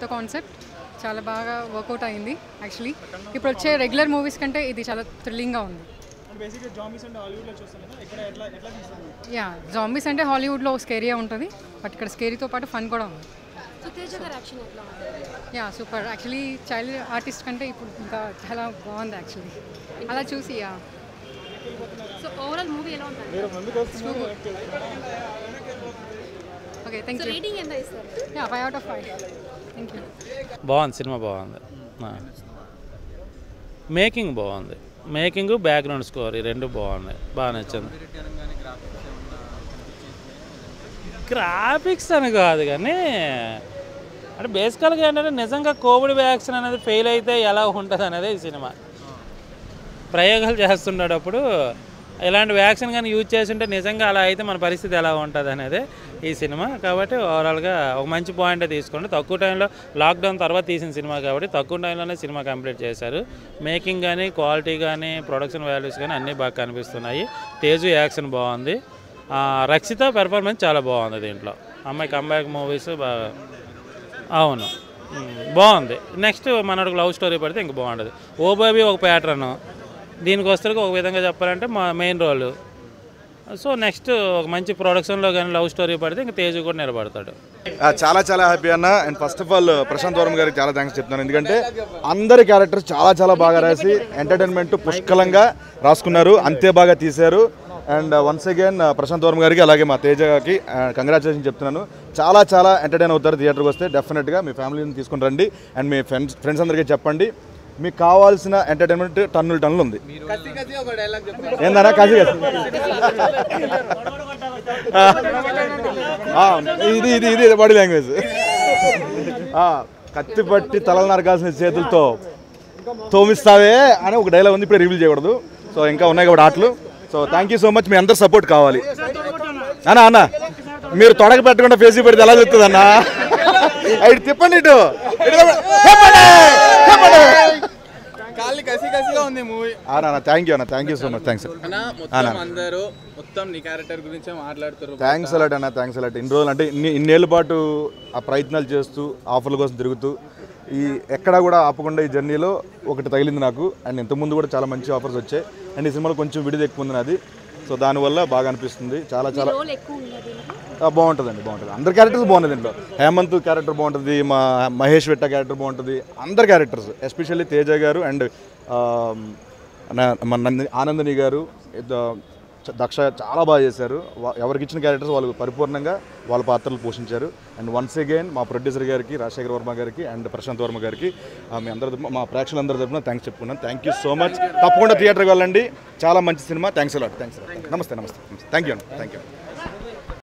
కొత్త కాన్సెప్ట్, చాలా బాగా వర్కౌట్ అయింది. యాక్చువల్లీ ఇప్పుడు వచ్చే రెగ్యులర్ మూవీస్ కంటే ఇది చాలా థ్రిల్లింగ్గా ఉంది. యా, జాంబీస్ అంటే హాలీవుడ్లో స్కేరీగా ఉంటుంది, బట్ ఇక్కడ స్కేరీతో పాటు ఫన్ కూడా ఉంది. Yeah, super. Actually child artist కంటే ఇప్పుడు ఇంకా చాలా బాగుంది యాక్చువల్లీ అలా చూసి. యా, సో ఓవరాల్ మూవీ ఎలా ఉంటుంది? Okay, thank you. రేటింగ్ ఎంత ఇస్తారు? Yeah, 5 out of 5. Thank you. బాగుంది, సినిమా బాగుంది. మేకింగ్ బాగుంది, మేకింగ్ బ్యాక్గ్రౌండ్ స్కోర్ ఈ రెండు బాగున్నాయి, బాగా నచ్చింది. గ్రాఫిక్స్ అని కాదు కానీ అంటే బేసికల్గా ఏంటంటే నిజంగా కోవిడ్ వ్యాక్సిన్ అనేది ఫెయిల్ అయితే ఎలా ఉంటుంది అనేది ఈ సినిమా. ప్రయోగాలు చేస్తుండేటప్పుడు ఇలాంటి వ్యాక్సిన్ కానీ యూజ్ చేస్తుంటే నిజంగా అలా అయితే మన పరిస్థితి ఎలా ఉంటుంది అనేది ఈ సినిమా. కాబట్టి ఓవరాల్గా ఒక మంచి పాయింటే తీసుకోండి. తక్కువ టైంలో లాక్డౌన్ తర్వాత తీసిన సినిమా కాబట్టి తక్కువ టైంలోనే సినిమా కంప్లీట్ చేశారు. మేకింగ్ కానీ క్వాలిటీ కానీ ప్రొడక్షన్ వాల్యూస్ కానీ అన్నీ బాగా కనిపిస్తున్నాయి. తేజు యాక్షన్ బాగుంది, రక్షిత పెర్ఫార్మెన్స్ చాలా బాగుంది దీంట్లో. అమ్మాయి కంబ్యాక్ మూవీస్ బాగా అవును బాగుంది. నెక్స్ట్ మనకు లవ్ స్టోరీ పడితే ఇంక బాగుంటుంది. ఓ బేబీ ఒక ప్యాటర్ను, దీనికి వస్తే ఒక విధంగా చెప్పాలంటే మా మెయిన్ రోల్. సో నెక్స్ట్ ఒక మంచి ప్రొడక్షన్లో కానీ లవ్ స్టోరీ పడితే ఇంకా తేజు కూడా నిలబడతాడు. చాలా చాలా హ్యాపీ అన్న. And first of all Prashanth Varma గారికి చాలా థ్యాంక్స్ చెప్తున్నాను, ఎందుకంటే అందరి క్యారెక్టర్స్ చాలా చాలా బాగా రాసి ఎంటర్టైన్మెంట్ పుష్కలంగా రాసుకున్నారు, అంతే బాగా తీశారు. And once again Prashanth Varma గారికి అలాగే మా తేజకి కంగ్రాచులేషన్ చెప్తున్నాను. చాలా చాలా ఎంటర్టైన్ అవుతారు థియేటర్కి వస్తే. డెఫినెట్గా మీ ఫ్యామిలీని తీసుకుని రండి అండ్ మీ ఫ్రెండ్స్ అందరికీ చెప్పండి. మీకు కావాల్సిన ఎంటర్టైన్మెంట్ టన్నులు ఉంది. ఏందన్నా కసి ఇది బాడీ లాంగ్వేజ్. కత్తి పట్టి తలలు నరకాల్సిన చేతులతో తోమిస్తావే అని ఒక డైలాగ్ ఉంది, ఇప్పుడు రివీల్ చేయకూడదు. సో ఇంకా ఉన్నాయి కాబట్టి ఆటలు. So thank you so much. మీ అందరు సపోర్ట్ కావాలి అన్న. మీరు తొడగ పెట్టకుండా ఫేస్ పెడితే ఎలా చెప్తుంది అన్న? ఇటు తిప్పండి, ఇటు థ్యాంక్ యూ అన్న, thank you so much. Thanks thanks a lot అన్న, థ్యాంక్స్ అలాట్. ఇన్ని రోజులు అంటే ఇన్నేళ్ళ పాటు ఆ ప్రయత్నాలు చేస్తూ ఆఫర్ల కోసం తిరుగుతూ ఈ ఎక్కడా కూడా ఆపకుండా ఈ జర్నీలో ఒకటి తగిలింది నాకు. అండ్ ఇంతకుముందు కూడా చాలా మంచి ఆఫర్స్ వచ్చాయి. అండ్ ఈ సినిమాలో కొంచెం విడిది ఎక్కువ ఉంది నాది. సో దానివల్ల బాగా అనిపిస్తుంది. చాలా చాలా బాగుంటుందండి, బాగుంటుంది. అందరి క్యారెక్టర్స్ బాగున్నాయి దీంట్లో. హేమంత్ క్యారెక్టర్ బాగుంటుంది, మా మహేష్ వెట్ట క్యారెక్టర్ బాగుంటుంది, అందరి క్యారెక్టర్స్ ఎస్పెషల్లీ తేజ గారు అండ్ ఆనందని గారు, దక్ష చాలా బాగా చేశారు. ఎవరికి ఇచ్చిన క్యారెక్టర్స్ వాళ్ళు పరిపూర్ణంగా వాళ్ళ పాత్రలు పోషించారు. అండ్ వన్స్ అగైన్ మా ప్రొడ్యూసర్ గారికి, రాజశేఖర్ వర్మ గారికి అండ్ ప్రశాంత్ వర్మ గారికి మీ అందరి మా ప్రేక్షకులందరి తరఫున థ్యాంక్స్ చెప్పుకున్నాను. Thank you so much. తప్పకుండా థియేటర్కి వెళ్ళండి, చాలా మంచి సినిమా. Thanks a lot. థ్యాంక్స్. నమస్తే. Thank you.